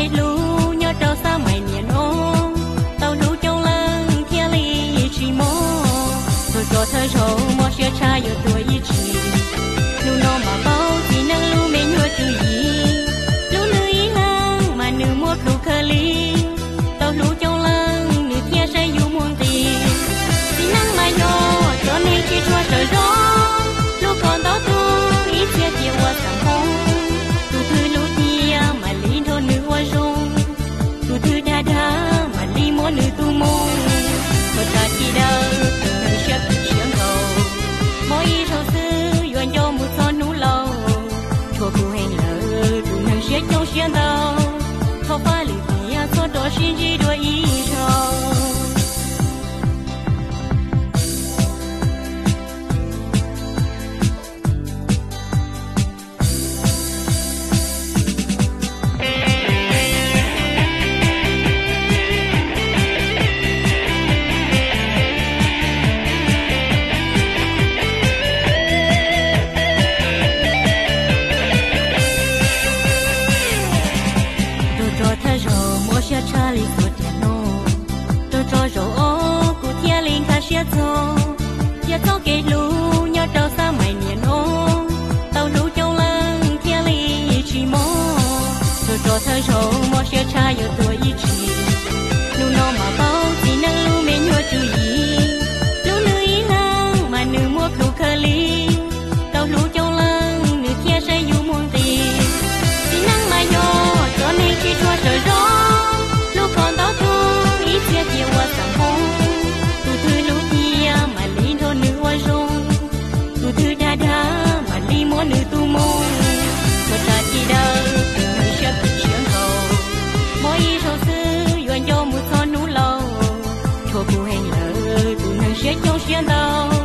cái lú nhớ trâu xa mày niên ô tàu lú trong lăng thiên lý chỉ mô tôi cho thơ râu mò xe cha yêu tuổi ý chỉ lú nó mà bao thì nâng lú mê nhua chú ý lú nữ ý lăng mà nữ một lú khờ lý tàu lú trong lăng nữ thiên sẽ yêu muôn tiền thì nâng mà yo cho nên chỉ cho trời gió lú còn đó tôi ý chia chia qua sẵn hông tu thư lú tia mà lý thô nữ hoa rung tu thư đa đa mà lý mô nữ tu mô một ta chỉ đâu từ nữ xếp tiếng cầu mỗi ý sâu sư yuan cho một son nú lâu chùa cụ hành lỡ tu nữ xếp trong xiên đầu thọ pha lý tia cho đó xin chỉ đôi ý sâu cha lý của thiên nô tôi cho rồi ô của thiên linh khá xia cho cái lú nhớ trâu xa mày niên ô tàu lú trong lăng thiên lý chỉ mô tôi cho thơ rồi mò xia cha yêu tuổi ý chỉ lú nó mà bao thì nâng lú mê nhua chú ý lú nữ ý lăng mà nữ một lú khờ lý tàu lú trong lăng nữ thiên sẽ yêu muôn tiền thì nâng mà yo cho nên chỉ cho trời gió còn đó thôi ý chia chia qua sẵn hông tu thư lú tia mà lý thô nữ hoa rung tu thư đa đa mà lý mô nữ tu mô một ta chỉ đâu từ nữ xếp tiếng cầu mỗi ý sâu sư yuan cho một son nú lâu chùa cụ hành lỡ tu nữ xếp trong xiên đầu